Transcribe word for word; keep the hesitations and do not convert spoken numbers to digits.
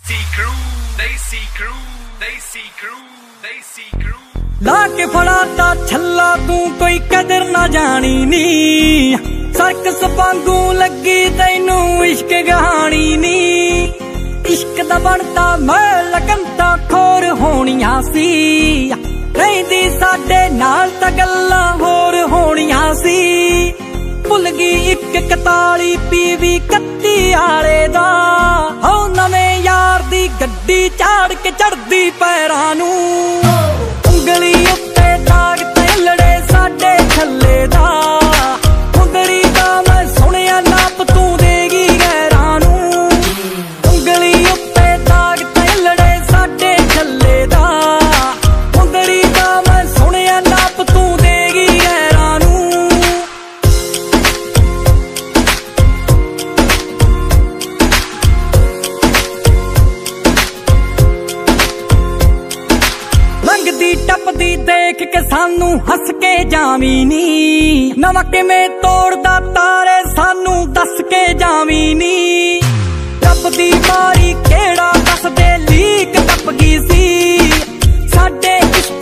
ला के फड़ाता छल्ला तू कोई कदर ना जानी नी, सर्कस वांगू लगी तैनू इश्क कहानी नी। इश्क दा बनता मैं लगनता खोर होनियां सी, रहिंदी साडे नाल तां गल्लां होर होनियां सी। भुल गई इक कताली पीवी कत्ती आले दा, हो नवें यार दी गड्डी झाड़ के चढ़दी पैरां नू। उंगली उत्ते दाग ते लड़े साडे छल्ले दा, मुंदरी दा मैं सुनिया नाप तू देगी गैरां नू। उंगली उत्ते दाग ते लड़े साडे छल्ले दा, मुंदरी दा मैं सुनिया नाप तू देगी गैरां नू। लंघदी टपदी देख के सानू हस के जावी नी, नवा किवें तोड़दा तारे सानू दस के जावी नी। रब दी मारी केड़ा दस दे लीक टप गई सी, साडे इश्क